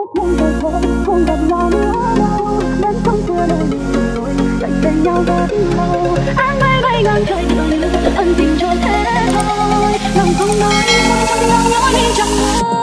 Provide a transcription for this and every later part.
một lần rồi thôi, không gặp nhau nữa đâu. Đến không xưa đời người cạnh bên nhau rất lâu. Áng mây bay ngang trời tự như ân tình trôi thế thôi. Lòng không nói, không nhau nói đi chẳng ngờ.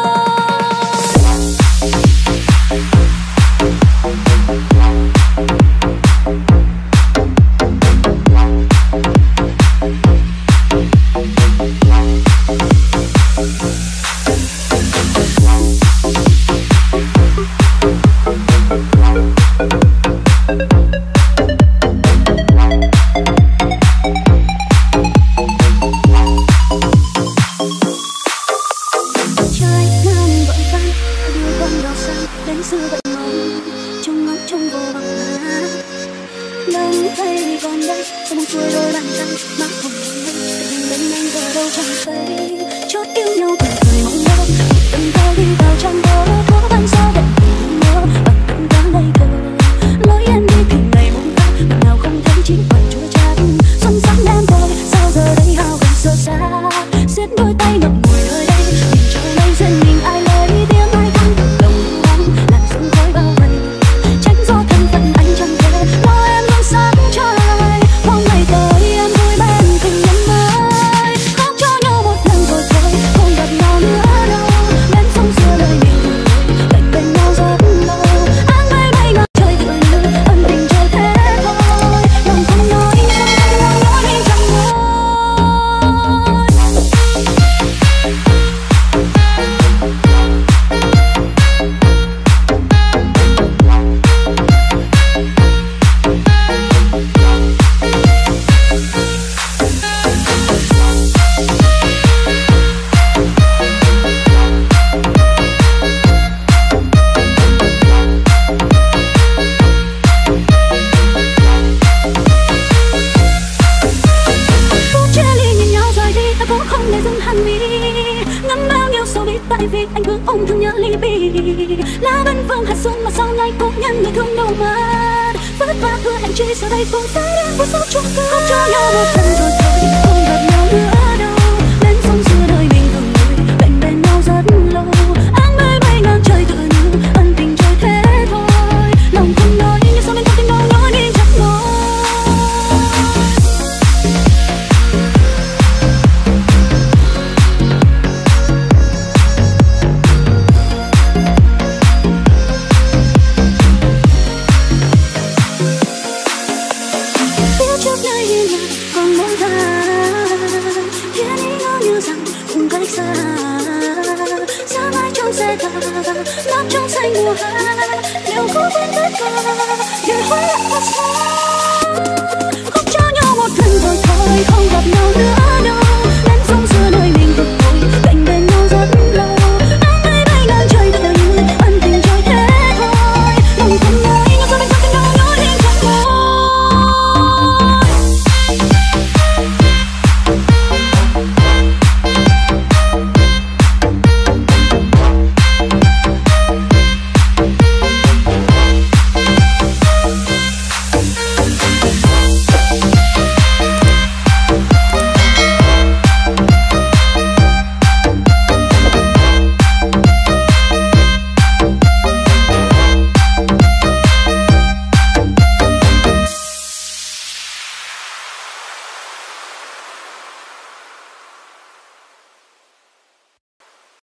lá bân vương hạt xuân mà sau này cũng nhân người thương đâu mà vất vả hứa hẹn chi giờ đây cũng sẽ đến với số chung cơ không cho nhau một lần rồi thôi không gặp nhau nữa đâu bên sông xưa đời mình thường ngồi cạnh bên nhau rất lâu áng mây bay ngang trời tựa như ân tình trôi thế thôi lòng không nói nhưng sao bên trong tim đau nói đi chắc nói nắp trong xanh mùa hạ đều có quên tất cả để hóa lại thật xa không cho nhau một lần rồi thôi không gặp nhau nữa đâu